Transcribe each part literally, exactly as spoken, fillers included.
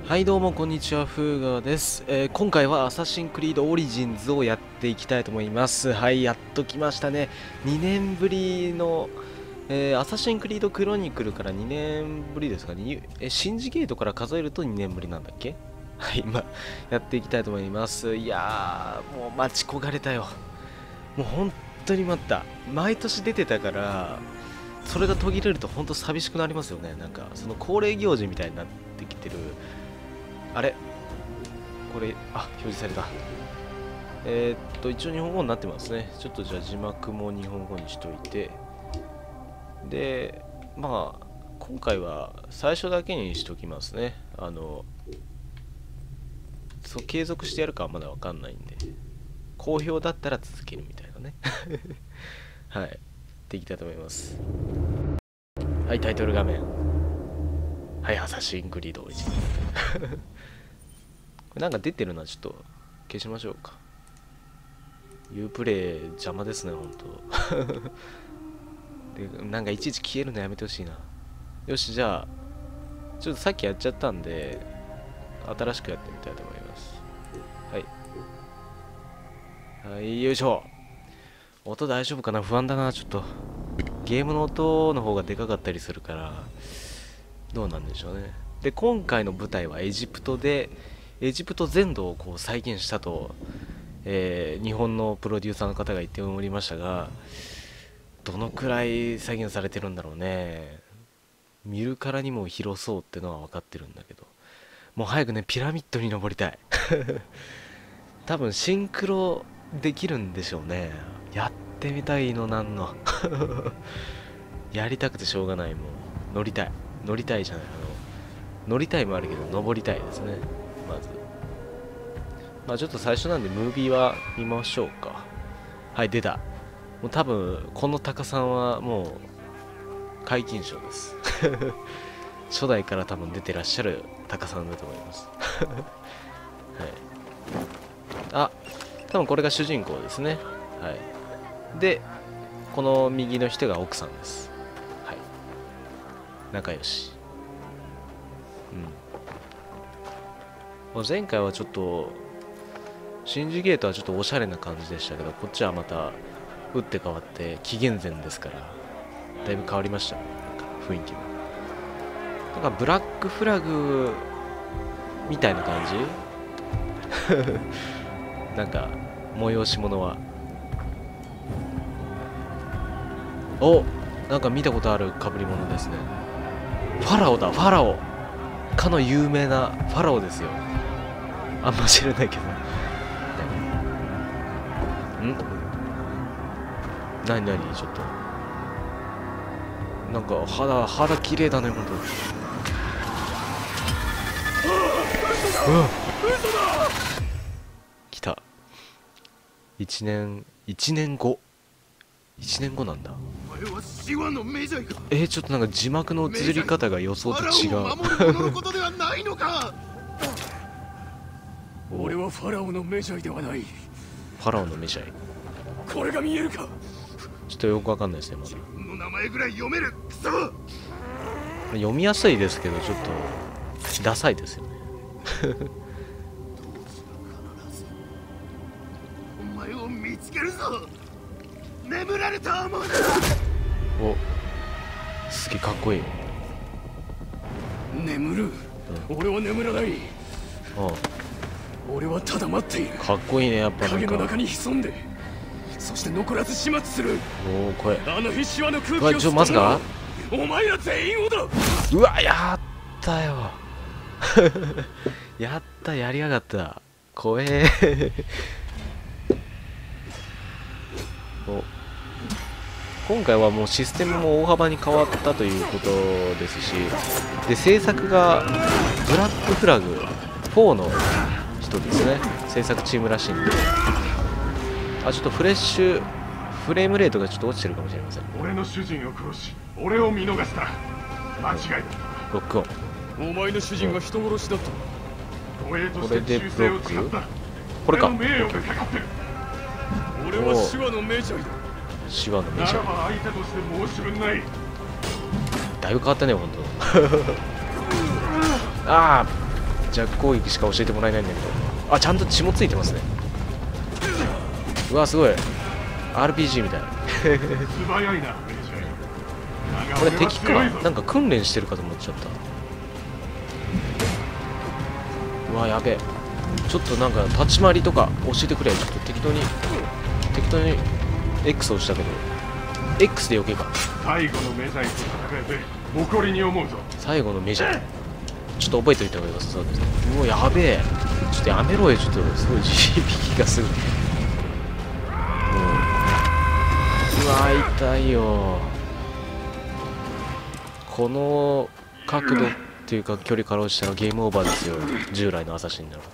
はいどうもこんにちは、フーガーです、えー、今回はアサシンクリードオリジンズをやっていきたいと思います。はい、やっと来ましたね。にねんぶりの、えー、アサシンクリードクロニクルからにねんぶりですかね。えシンジゲートから数えるとにねんぶりなんだっけ。はい、今やっていきたいと思います。いやー、もう待ち焦がれたよ。もう本当に待った。毎年出てたからそれが途切れると本当寂しくなりますよね。なんかその恒例行事みたいになってきてる。あれこれ、あ、表示された。えー、っと、一応日本語になってますね。ちょっとじゃあ字幕も日本語にしといて。で、まあ、今回は最初だけにしときますね。あの、そう、継続してやるかはまだわかんないんで、好評だったら続けるみたいなね。はい。できたと思います。はい、タイトル画面。はい、アサシンクリードオリジン。これなんか出てるのはちょっと消しましょうか。ユープレイ邪魔ですね、ほんと。で、なんかいちいち消えるのやめてほしいな。よし、じゃあ、ちょっとさっきやっちゃったんで、新しくやってみたいと思います。はい。はい、よいしょ。音大丈夫かな？不安だな、ちょっと。ゲームの音の方がでかかったりするから、どうなんでしょうね。で、今回の舞台はエジプトで、エジプト全土をこう再現したと、えー、日本のプロデューサーの方が言っておりましたが、どのくらい再現されてるんだろうね。見るからにも広そうってのは分かってるんだけど、もう早くねピラミッドに登りたい。多分シンクロできるんでしょうね。やってみたいのなんの。やりたくてしょうがない。もう乗りたい乗りたいじゃない、あの乗りたいもあるけど登りたいですね。まずまあちょっと最初なんでムービーは見ましょうか。はい、出た。もう多分このタカさんはもう皆勤賞です。初代から多分出てらっしゃるタカさんだと思います。はい。あ、多分これが主人公ですね。はい。で、この右の人が奥さんです。はい。仲良し。うん。もう前回はちょっとシンジゲートはちょっとおしゃれな感じでしたけど、こっちはまた打って変わって紀元前ですから、だいぶ変わりましたね。なんか雰囲気も。なんかブラックフラグみたいな感じ。なんか催し物は。お、なんか見たことある被り物ですね。ファラオだ、ファラオ。かの有名なファラオですよ。あんま知らないけど。ん？なになに、ちょっとなんか肌肌綺麗だね、ほんと。うわっ、来た。一年一年後一年後なんだ。えー、ちょっとなんか字幕の映り方が予想と違う。 俺はファラオのメジャイではない。 ファラオのメジャイ、 これが見えるか。 ちょっとよくわかんないですね。まだの名前ぐらい読める。クソ、 読みやすいですけどちょっとダサいですよね。 お前を見つけるぞ。眠られた思うな。 お、すげえかっこいい。 眠る、うん、俺は眠らない。 ああ、 俺はただ待っている。 かっこいいね、やっぱ。 影の中に潜んで、そして残らず始末する。 おお、声。 あの必死はの空気をうわ、ちょ、まさかお前ら全員をだ。 うわ、やったよ。やった、やりやがった。怖え。お、今回はもうシステムも大幅に変わったということですし、で制作がブラックフラグフォーの人ですね。制作チームらしいんで、あ、ちょっとフレッシュフレームレートがちょっと落ちてるかもしれません。 俺の主人を殺し、俺を見逃した。間違いだ。 ロックオン。 お前の主人は人殺しだった。 これでブロック、これか。 俺はシワのメジャイだ。 シワのメジャイ。 相手として申し分ない。 だいぶ変わったね、ほんと。ああ、 弱攻撃しか教えてもらえないんだけど、あ、ちゃんと血もついてますね。うわ、すごい アールピージー みたい。 素早いなメジャー。 これ敵か、なんか訓練してるかと思っちゃった。うわ、やべえ。ちょっとなんか立ち回りとか教えてくれ。ちょっと適当に適当に X をしたけど X でよけか。 最後のメジャーと戦えて誇りに思うぞ。 最後のメジャーちょっと覚えておいた方がよさそうですね。うわ、やべえ。ちょっとやめろよ。ちょっとすごい地響きがする。うわ、痛いよ。この角度っていうか距離から落ちたらゲームオーバーですよ。従来のアサシンなら、はい、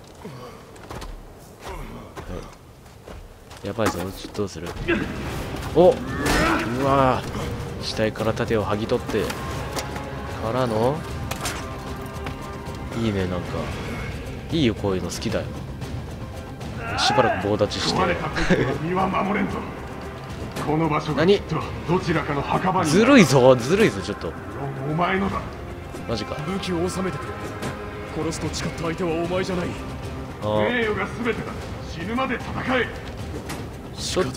やばいぞ。ちょっとどうする。お、うわ、死体から盾を剥ぎ取ってからのいいね。なんかいいよ、こういうの好きだよ。しばらく棒立ちして身は守れんぞ。この場所がきっとどちらかの墓場に。 ずるいぞ、ずるいぞ。ちょっとお前のだ。 マジか。 武器を収めてくれ。殺すと誓った相手はお前じゃない。 あ名誉が全てだ。死ぬまで戦え。 ちょっと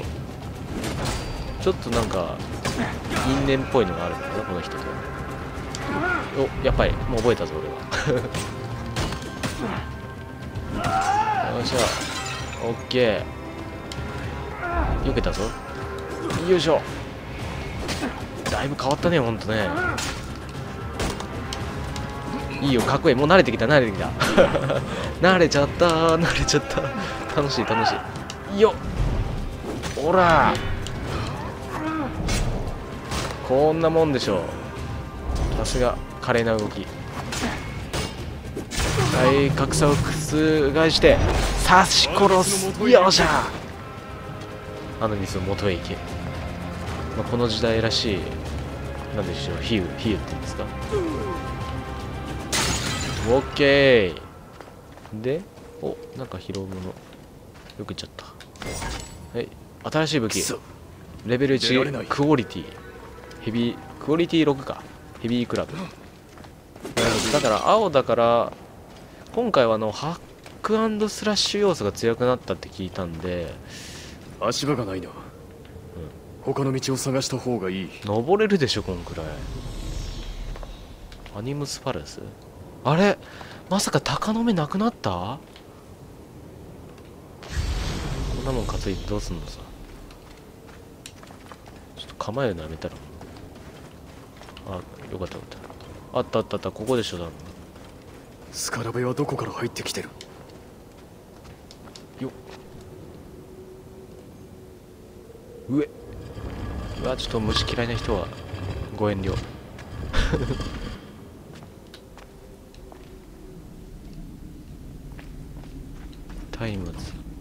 ちょっとなんか因縁っぽいのがあるんだな、この人と。お、やっぱりもう覚えたぞ俺は。よっしゃ、オッケー。避けたぞ。よいしょ。だいぶ変わったね、ほんとね。いいよ、かっこいい。もう慣れてきた、慣れてきた。慣れちゃった、慣れちゃった。楽しい、楽しい。よっ、ほら、こんなもんでしょう。さすが華麗な動き。はい、格差を覆して刺し殺す。よっしゃ。アノニスの元へ行け。まあ、この時代らしい、なんでしょう、比喩、比喩って言うんですか。オッケーで、お、なんか拾うものよくいっちゃった。はい、新しい武器レベルいちクオリティヘビークオリティろくか。ヘビークラブ。だから青だから、今回はあのハック&スラッシュ要素が強くなったって聞いたんで。 足場がないな、うん、他の道を探した方がいい。 登れるでしょこんくらい。アニムスパレス、あれまさか鷹の目なくなった？こんなもん担いでどうすんのさ。ちょっと構えるのやめたら。あ、よかったよかった。あったあったあった、ここでしょ。だスカラベはどこから入ってきてる？ よっ、上。うわ、ちょっと虫嫌いな人はご遠慮。松明。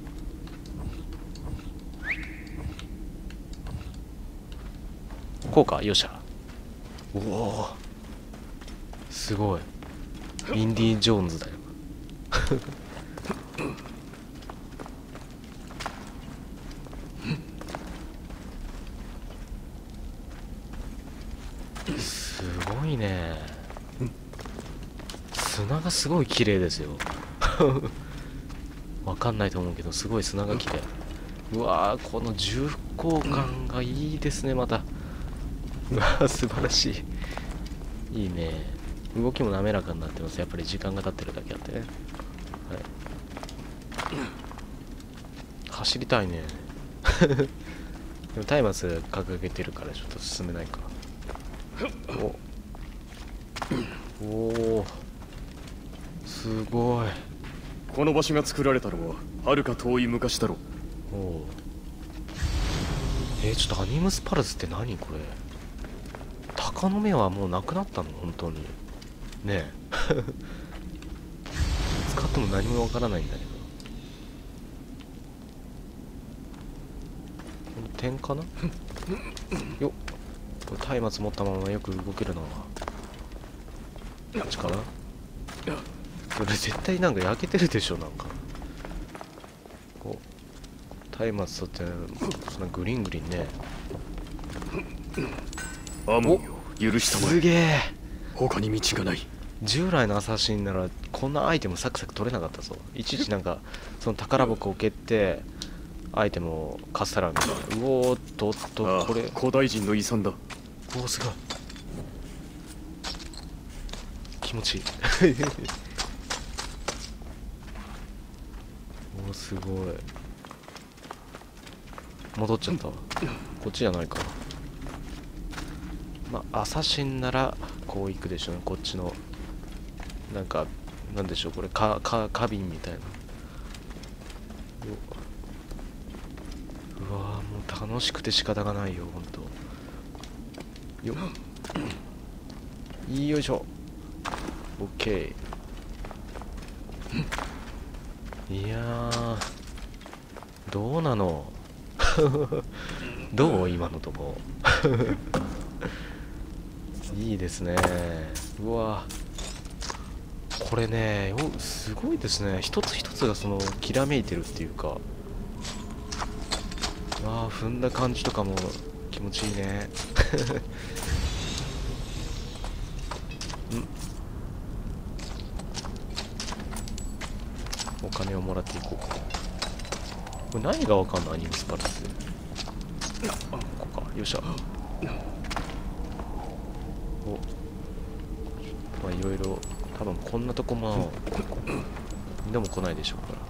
こうか、よっしゃ。おお、すごい。インディ・ジョーンズだよ。すごいね。砂がすごい綺麗ですよ。わかんないと思うけど、すごい砂が綺麗。うわー、この重厚感がいいですね、また。うわー、素晴らしい。いいね。動きも滑らかになってます。やっぱり時間が経ってるだけあってね。はい。走りたいね。でも松明掲げてるからちょっと進めないか。おおー、すごい。 この場所が作られたのははるか遠い昔だろう。 おお。えー、ちょっとアニムスパルスって何これ。鷹の目はもうなくなったの本当に。ねえ。使っても何もわからないんだけど。この点かな。よっ。松明持ったままよく動けるな。こっちかな。これ絶対なんか焼けてるでしょ。なんかこう松明取ってそんなグリングリンね。 アモンよ、許したまえ。 すげえ。 他に道がない。 従来のアサシンならこんなアイテムサクサク取れなかったぞ。いちいちなんかその宝箱を蹴ってアイテムをかっさらうみたいな。うおーっとっと、これ古代人の遺産だ。 おおすごい気持ちいいおおすごい。戻っちゃったわ。こっちじゃないか。まあアサシンならこう行くでしょうね。こっちのなんかなんでしょうこれかか花瓶みたいな。うわーもう楽しくて仕方がないよほんと。よっよいしょ。オッケー。いやーどうなのどう今のとこいいですね。うわこれねおすごいですね。一つ一つがそのきらめいてるっていうか、わあ踏んだ感じとかも気持ちいいねんお金をもらっていこうか。これ何がわかんのアニムスパルス。あここか。よっしゃ。おまあいろいろ多分こんなとこもみんなも来ないでしょうから。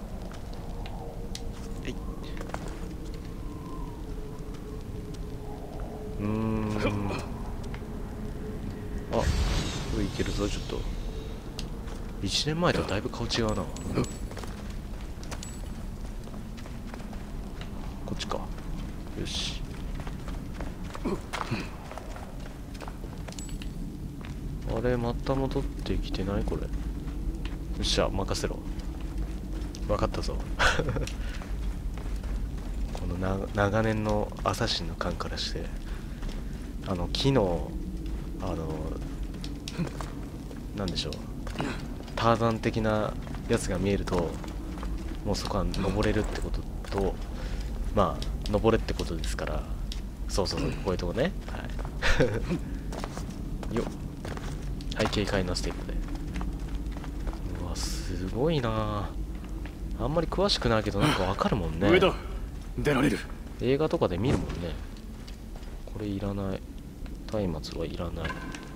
えいうーんあこれいけるぞ。ちょっといちねんまえとはだいぶ顔違うな。こっちか。よしあれまた戻ってきてないこれ。よっしゃ任せろ。分かったぞこのな長年のアサシンの感からしてあの木のあのなんでしょうターザン的なやつが見えるともうそこは登れるってこととまあ登れってことですから。そうそうそうこういうとこね。はいよっはい軽快なステップで。うわすごいな。あんまり詳しくないけどなんかわかるもんね。 上だ出られる。 映画とかで見るもんね。これいらない。松明はいらない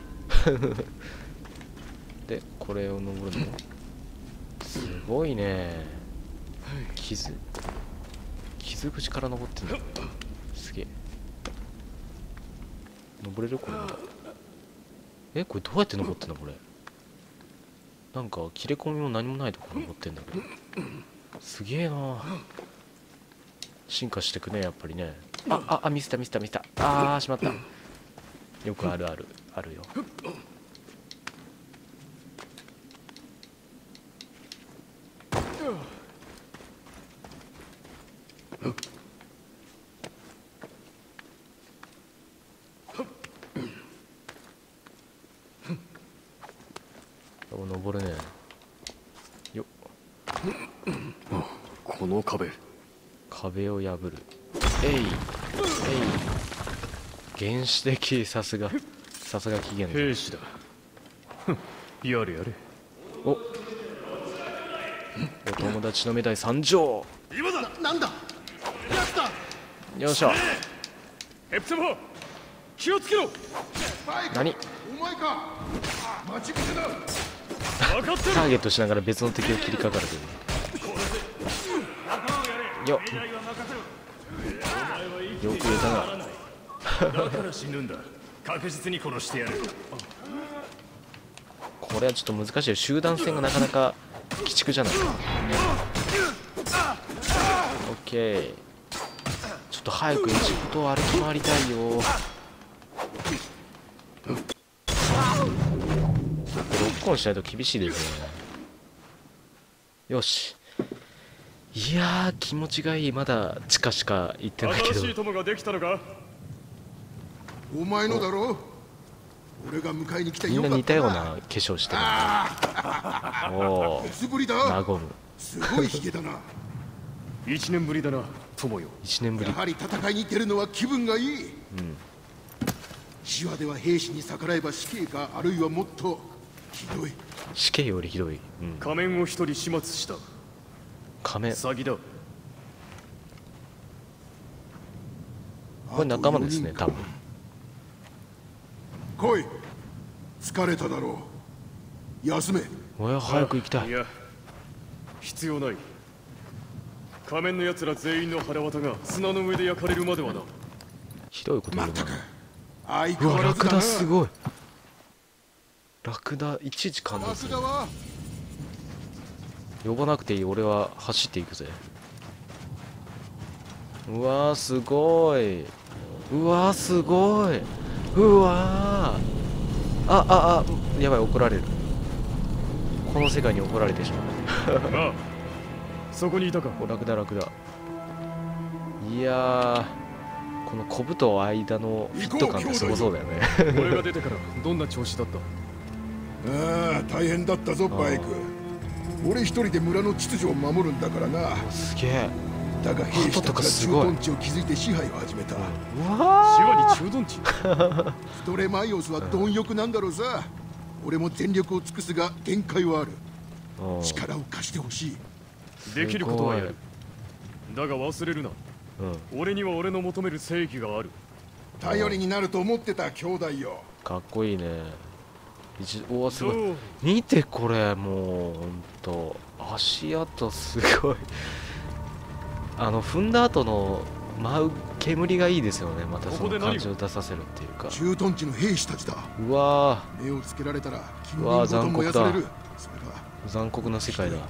でこれを登るのすごいね。傷傷口から登ってんだ。すげえ登れるこれまだ。えこれどうやって登ってんのこれ。なんか切れ込みも何もないところ登ってんだけどすげえな。進化してくねやっぱりね。あああミスったミスったミスった。あーしまった。よくあるあるあるよ。登るね。よっこの壁壁を破る。えいえい原始的。さすがさすが起源兵士だやれやれ。 おお友達の目代参上。 今だ。なんだやったよっしゃ。 ヘプテモ気をつけろ。 何お前か。待ち伏せだ。 分かってる。 ターゲットしながら別の敵を切りかかるという。よっよく言えたな。 だから死ぬんだ。確実に殺してやる。 これはちょっと難しいよ。集団戦がなかなか鬼畜じゃないか。オッケー。ちょっと早くエジプトを歩き回りたいよ。ロックオンしないと厳しいですね。よし。いやー気持ちがいい。まだ地下しか行ってないけど。 新しい友ができたのか。 お前のだろう。俺が迎えに来てみんよかったな。 な似たような化粧してる、ね。おお。 いつぶりだ。 和む。 すごいヒゲだな。 一年ぶりだな友よ。 一年ぶり。 やはり戦いに出るのは気分がいい。 うん。 シワでは兵士に逆らえば死刑か、あるいはもっとひどい。 死刑よりひどい。うん、 仮面を一人始末した。 仮面。 詐欺だ。 これ仲間ですね、多分。 来い。疲れただろう。休め。 おや、早く行きたい。 いや、必要ない。仮面の奴ら全員の腹渡が砂の上で焼かれるまではな。 ひどいこと言うな。 まったく。相うわ、 変わらずだな。 ラクダすごい。ラクダいちいち感動ラする。 クダは呼ばなくていい、俺は走っていくぜ。うわーすごい。うわーすごい。うわーあああやばい、怒られる。この世界に怒られてしまう。 ああ、そこにいたか。 お、ラクダラクダ。いやー、このコブと間のフィット感ってすごそうだよね。 俺が出てからどんな調子だった？ ああ、大変だったぞバイク。俺一人で村の秩序を守るんだからな。 すげえ。 だが兵士たちが駐屯地を築いて支配を始めた。 うわシワに駐屯地。 ストレマイオスは貪欲なんだろうさ。俺も全力を尽くすが限界はある。 ー力を貸してほしい。 できることはやる。だが忘れるな。 うん、 俺には俺の求める正義がある。 頼りになると思ってた兄弟よ。 かっこいいね。一おお、すごい。 そう見てこれ、もうほんと足跡すごい。あの踏んだ後の舞う煙がいいですよね。またその感じを出させるっていうか。 駐屯地の兵士たちだ。 うわ目をつけられたら近うわ隣ごと燃やされる。それがー、残酷な世界だ。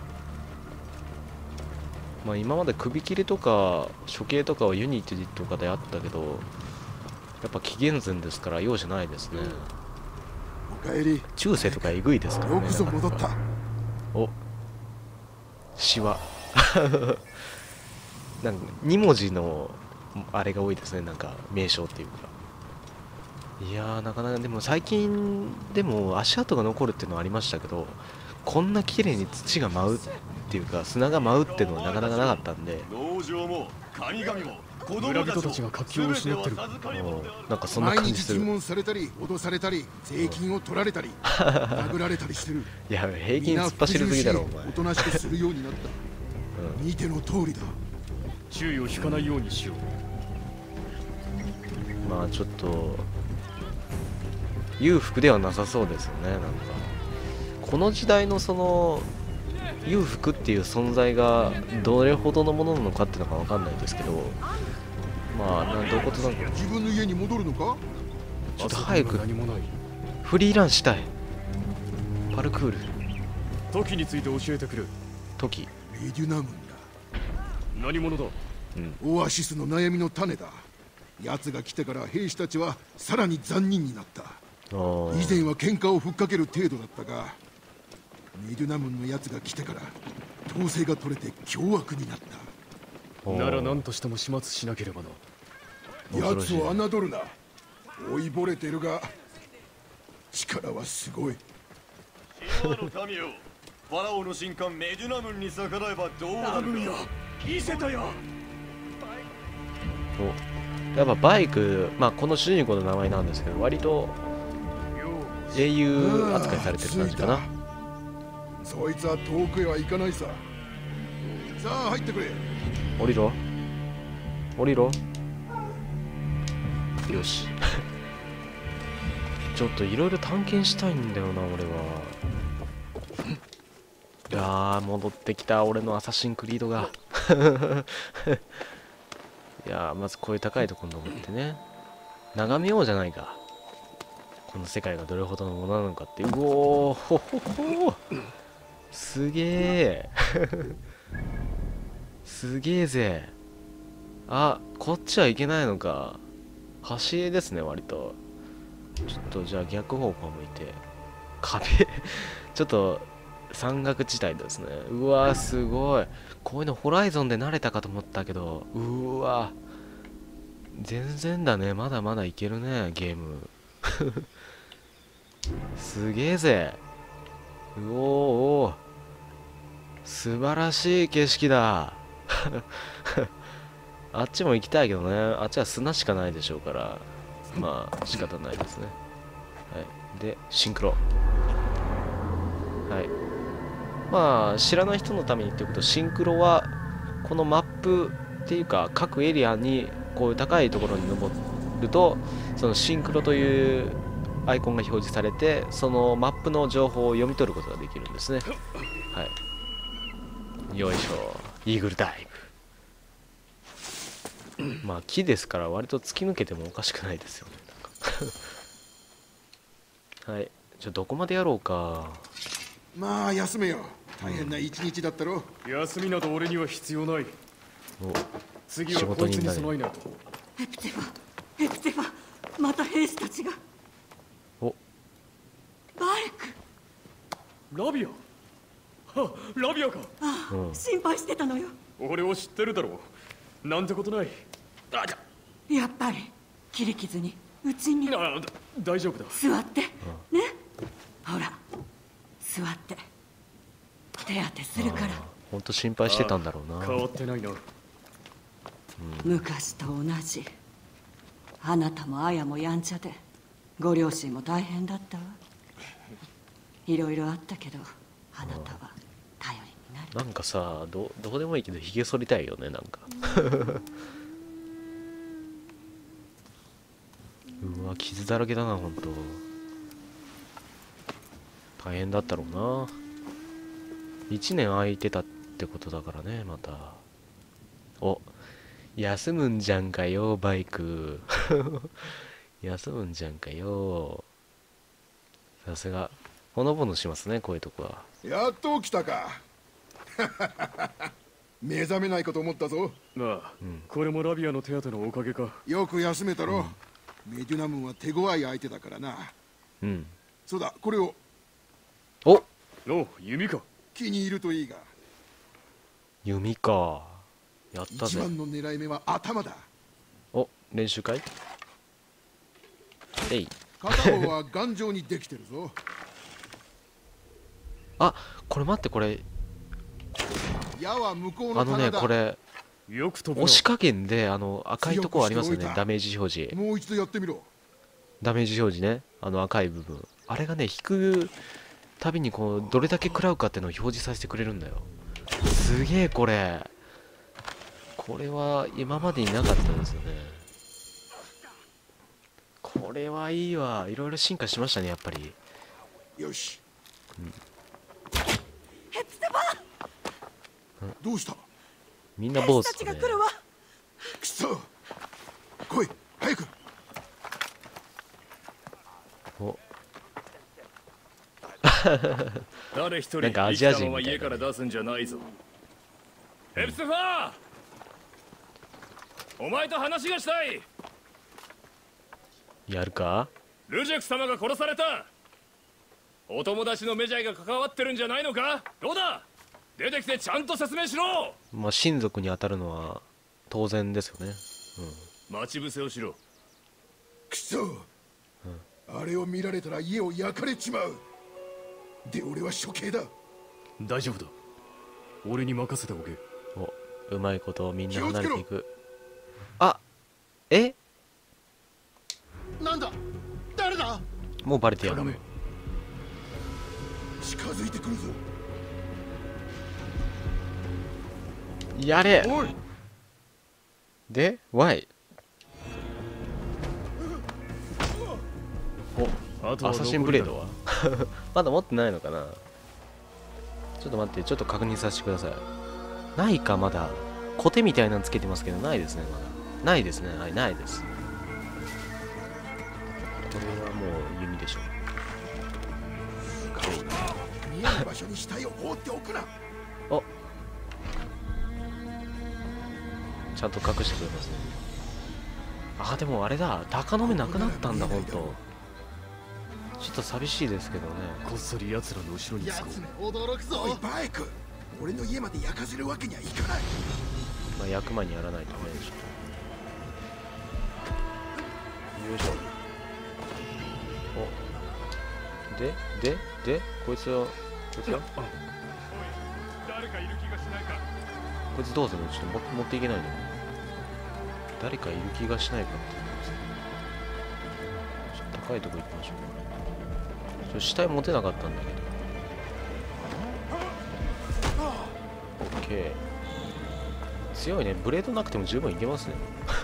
まあ今まで首切りとか処刑とかはユニティとかであったけど、やっぱ紀元前ですから容赦ないですね。 おかえり。 中世とかえぐいですからね。 よくぞ戻った。 お、シワ。なんかに文字のあれが多いですね、なんか名称っていうか。いやー、なかなかでも最近でも足跡が残るっていうのはありましたけど、こんな綺麗に土が舞うっていうか砂が舞うっていうのはなかなかなかったんで、 農場も神々も子供村人たちが活気を失ってる。 うんなんかそんな毎感じする。 日尋問されたり脅されたり税金を取られたり殴られたりしてる。 いや、平均突っ走りすぎだろお前。 おとなしくするようになった。見ての通りだ。 注意を引かないようにしよう。 まあちょっと裕福ではなさそうですよね。なんかこの時代のその裕福っていう存在がどれほどのものなのかっていうのかわかんないですけど、まあなんどういうことなのか。 自分の家に戻るのか。 ちょっと早く何もない。 フリーランしたい。パルクール時について教えてくれ。 時メデュナムンだ。 何者だ。 オアシスの悩みの種だ。奴が来てから兵士たちはさらに残忍になった。 あー以前は喧嘩をふっかける程度だったが、メデュナムンの奴が来てから統制が取れて凶悪になった。 おーなら何としても始末しなければな。 恐ろしい。 奴を侮るな。老いぼれてるが力はすごい。 シノアの民よ、ファラオの神官メデュナムンに逆らえばどうなるか。 見せたよ。 おやっぱバイク、まあこの主人公の名前なんですけど、割と英雄扱いされてる感じかな。 そいつは遠くへは行かないさ。さあ入ってくれ。 降りろ降りろ。よし。ちょっといろいろ探検したいんだよな俺は。いやー戻ってきた俺のアサシンクリードが。いやーまずこういう高いところ登ってね、眺めようじゃないか、この世界がどれほどのものなのかって。うおーほほほすげえ。すげえぜ。あ、こっちは行けないのか。橋絵ですね割と。ちょっとじゃあ逆方向向いて壁ちょっと山岳地帯ですね。うわーすごい。こういうのホライゾンで慣れたかと思ったけど、うわ全然だね。まだまだいけるねゲーム。すげえぜ。うおーおー素晴らしい景色だ。あっちも行きたいけどね、あっちは砂しかないでしょうから、まあ仕方ないですね。はい、でシンクロ。 はい。まあ知らない人のためにっていうこと、シンクロはこのマップっていうか各エリアにこういう高いところに登ると、そのシンクロというアイコンが表示されて、そのマップの情報を読み取ることができるんですね。はい。よいしょ。イーグルダイブ。まあ木ですから割と突き抜けてもおかしくないですよね。なんかはい。じゃあどこまでやろうか。 まあ休めよ。大変な一日だったろ。 休みなど俺には必要ない。 お、 次はこいつに備えないと。 エプテファ、エプテファ、また兵士たちが。 お、 バルク。 ラビア。は、ラビアか。 ああ、 うん、 心配してたのよ。 俺を知ってるだろう。なんてことない。あ、じゃ。 やっぱり切り傷にうちに。 あ、だ大丈夫だ。 座って、ね。ほら、座って。手当てするから。 ほんと心配してたんだろうな。 変わってないな。 昔と同じ。あなたもアヤもやんちゃで、ご両親も大変だったわ。いろいろあったけど、あなたは頼りになる。 なんかさ、どどうでもいいけどひげ剃りたいよね、なんか。うわ、傷だらけだな、ほんと。大変だったろうな。いちねん空いてたってことだからね、また。お、休むんじゃんかよ、バイク。休むんじゃんかよ。さすが。ほのぼのしますね、こういうとこは。 やっと起きたか。目覚めないかと思ったぞ。 まあ、うん、これもラビアの手当てのおかげか。 よく休めたろ。うん、メデュナムンは手強い相手だからな。 うん。 そうだ、これを。 おお、弓か。 気に入るといいが。 弓か。やったぜ。 一番の狙い目は頭だ。 お、練習会？えい。 片方は頑丈にできてるぞ。 あ、これ待って、これ矢は向こうのあのね、これよく飛ぶ。 押し加減であの赤いとこありますよね、ダメージ表示。 もう一度やってみろ。 ダメージ表示ね、あの赤い部分、あれがね、引くたびにこうどれだけ食らうかっていうのを表示させてくれるんだよ。すげえ、これこれは今までになかったですよね。これはいいわ。いろいろ進化しましたね、やっぱり。 よし、 うん、ヘプテバ、 どうした？ みんな坊主たちが来るわ。 くそ、来い早く。 お誰一人なんかアジア人みたいな、ね、 家から出すんじゃないぞ。ヘプスファー、お前と話がしたい。 やるか？ ルジェク様が殺された。お友達のメジャーが関わってるんじゃないのか？どうだ、出てきてちゃんと説明しろ。 まあ親族に当たるのは当然ですよね。 うん、待ち伏せをしろ。 くそ、うん、あれを見られたら家を焼かれちまう。で、俺は処刑だ。 大丈夫だ、俺に任せておけ。 お、うまいことみんな離れていく。あ、え、 なんだ、誰だ。 もうバレてやる。 近づいてくるぞ。 やれ。 おいで Y お、アサシンブレードはまだ持ってないのかな。ちょっと待って、ちょっと確認させてください。ないか、まだコテみたいなのつけてますけど、ないですね。まだないですね。はい、ないです。これはもう弓でしょう。 見える場所に死体を放っておくな。 お、ちゃんと隠してくれますね。あ、でもあれだ、鷹の目なくなったんだ。本当ちょっと寂しいですけどね。 こっそり奴らの後ろにつこう。驚くぞ。おいバイク、俺の家まで焼かせるわけにはいかない。 まあ焼く前にやらないとね。ちょっとよいしょ。おでででこいつはこいつは誰かいる気がしないか。 こいつどうするの？ちょっと持持っていけないの？誰かいる気がしないかって言うんですね。ちょっと高いとこ行きましょう。ちょっと死体持てなかったんだけど。 ケー。強いね。ブレードなくても十分いけますね。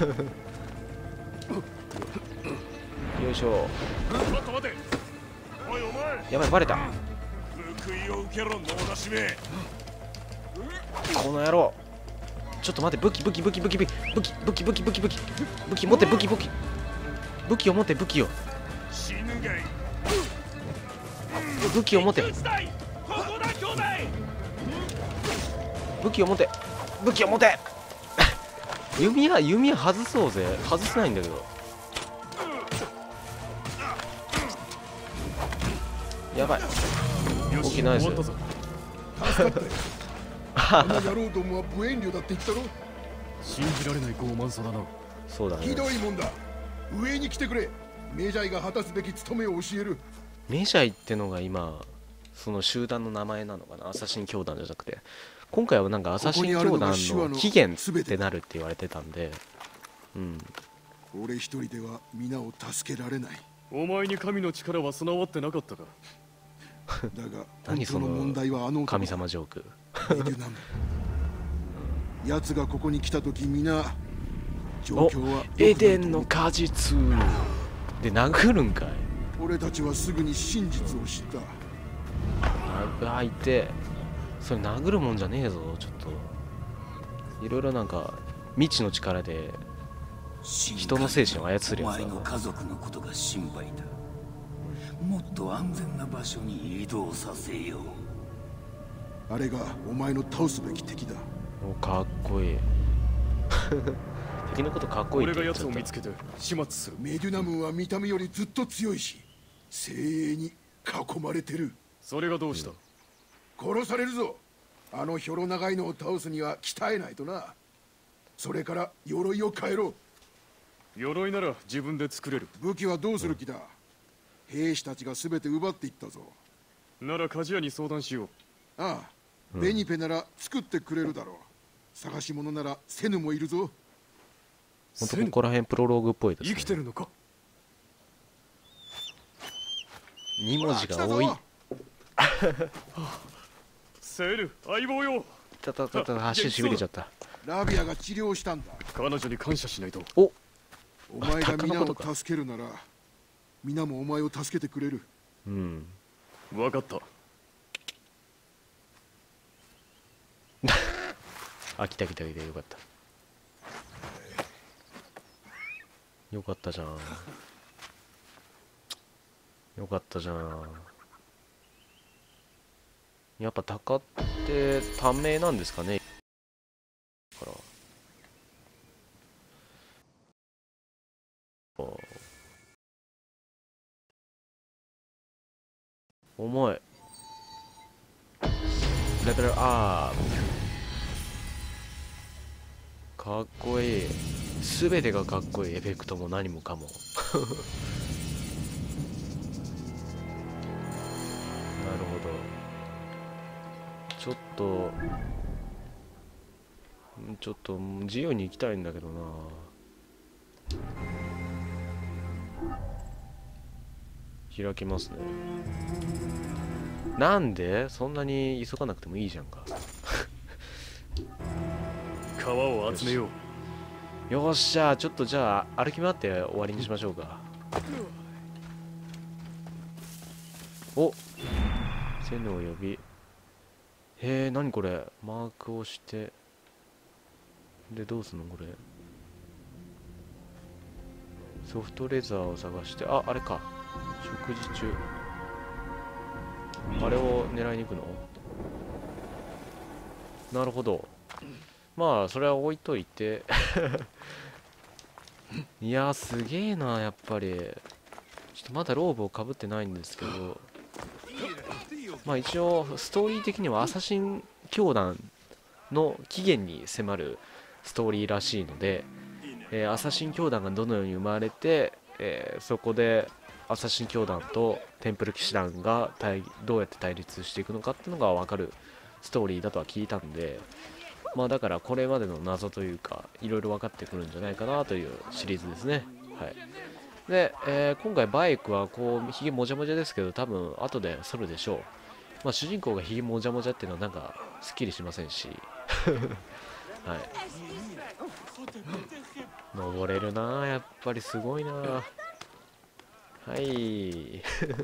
よいしょ。 ちょっと待て。おいお前。 やばい、バレた。 報いを受けろ、ノーダシめ。 この野郎。ちょっと待って、武器武器武器武器武器武器武器武器武器武器武器持って、武器武器武器を持って、武器を死ぬがいい。 武器を持て、 ここだ兄弟。 武器を持て、武器を持て。弓矢弓矢外そうぜ。外せないんだけど。やばい。 よし、 大きいナイス。 終わったぞ。 助かったよ。あの野郎どもは無遠慮だって言ったろ。 信じられない傲慢さだな。 そうだね。 ひどいもんだ。上に来てくれ。メジャイが果たすべき務めを教える。 メジャイってのが今その集団の名前なのかな。アサシン教団じゃなくて、今回はなんかアサシン教団の起源ってなるって言われてたんで、うん、 俺一人では皆を助けられない。 お前に神の力は備わってなかったか。 だが何その本当の問題はあの神様ジョーク。 メデュナム。奴がここに来た時皆状お況はエデンの果実で殴るんかい。 俺たちはすぐに真実を知った。 あいて、それ殴るもんじゃねえぞ。ちょっといろいろなんか未知の力で人の精神を操るやつだ。 お前の家族のことが心配だ。もっと安全な場所に移動させよう。 あれがお前の倒すべき敵だ。 おかっこいい。敵のことかっこいいっ俺がて言っちゃった。 奴を見つけて始末する。 メデュナムは見た目よりずっと強いし精鋭に囲まれてる。 それがどうした。 殺されるぞ。あのひょろ長いのを倒すには鍛えないとな。それから鎧を変えろ。 鎧なら自分で作れる。 武器はどうする気だ。兵士たちが全て奪っていったぞ。 なら鍛冶屋に相談しよう。 ああ、うん、ベニペなら作ってくれるだろう。探し物ならセヌもいるぞ。 ほんとここら辺プロローグっぽいですね。 生きてるのか。 に文字が多い。 セル、相棒よ。 たたたた、足しびれちゃった。 ラビアが治療したんだ。 彼女に感謝しないと。 お、 お前が皆を助けるなら皆もお前を助けてくれる。 うん、 分かった。 あ、来た来た来た。よかった。よかったじゃん。よかったじゃん。やっぱ鷹って短命なんですかね。から重い。レベルアップ。かっこいい。すべてがかっこいい。エフェクトも何もかも。なるほど。ちょっとちょっと自由に行きたいんだけどな。開きますね。なんでそんなに急がなくてもいいじゃんか。 川を集めよう。よっしゃ、ちょっとじゃあ歩き回って終わりにしましょうか。お、セヌを呼び。へえ、何これ。マークをしてでどうすんのこれ。ソフトレザーを探して、あ、あれか、食事中。あれを狙いに行くの。なるほど。まあそれは置いといて。いやー、すげえな。やっぱりちょっとまだローブをかぶってないんですけど、まあ一応ストーリー的にはアサシン教団の起源に迫るストーリーらしいので、えー、アサシン教団がどのように生まれて、えー、そこでアサシン教団とテンプル騎士団が対どうやって対立していくのかっていうのが分かるストーリーだとは聞いたんで、まあだからこれまでの謎というかいろいろ分かってくるんじゃないかなというシリーズですね。はい。で、えー、今回バイクはこうひげもじゃもじゃですけど、多分後で剃るでしょう。まあ主人公がひげもじゃもじゃっていうのはなんかすっきりしませんし、 はい登れるな、やっぱりすごいな。はい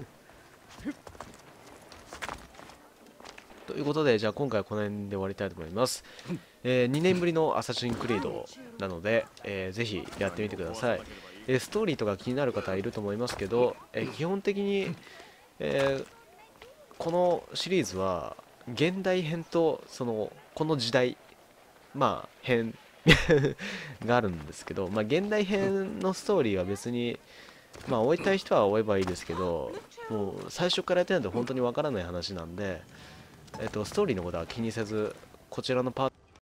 ということで、じゃあ今回はこの辺で終わりたいと思います。えー、にねんぶりのアサシンクリードなので、えー、ぜひやってみてください。えー、ストーリーとか気になる方いると思いますけど、えー、基本的に、えー、このシリーズは現代編とそのこの時代、まあ編があるんですけど、まあ、現代編のストーリーは別に、まあ、追いたい人は追えばいいですけど、もう最初からやってないと本当にわからない話なんで、えっと、ストーリーのことは気にせず、こちらのパート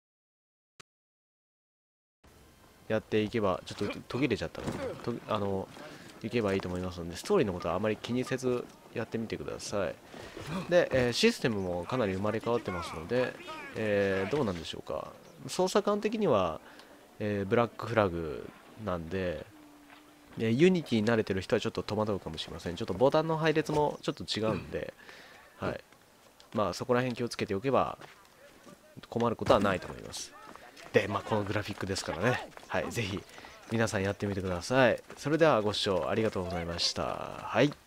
やっていけば、ちょっと途切れちゃったのとあのいけばいいと思いますので、ストーリーのことはあまり気にせずやってみてください。で、えー、システムもかなり生まれ変わってますので、えー、どうなんでしょうか。操作感的には、えー、ブラックフラグなんで、えー、ユニティに慣れてる人はちょっと戸惑うかもしれません。ちょっとボタンの配列もちょっと違うんで、はい。まあそこら辺気をつけておけば困ることはないと思います。で、まあこのグラフィックですからね。はい、ぜひ皆さんやってみてください。それではご視聴ありがとうございました。はい。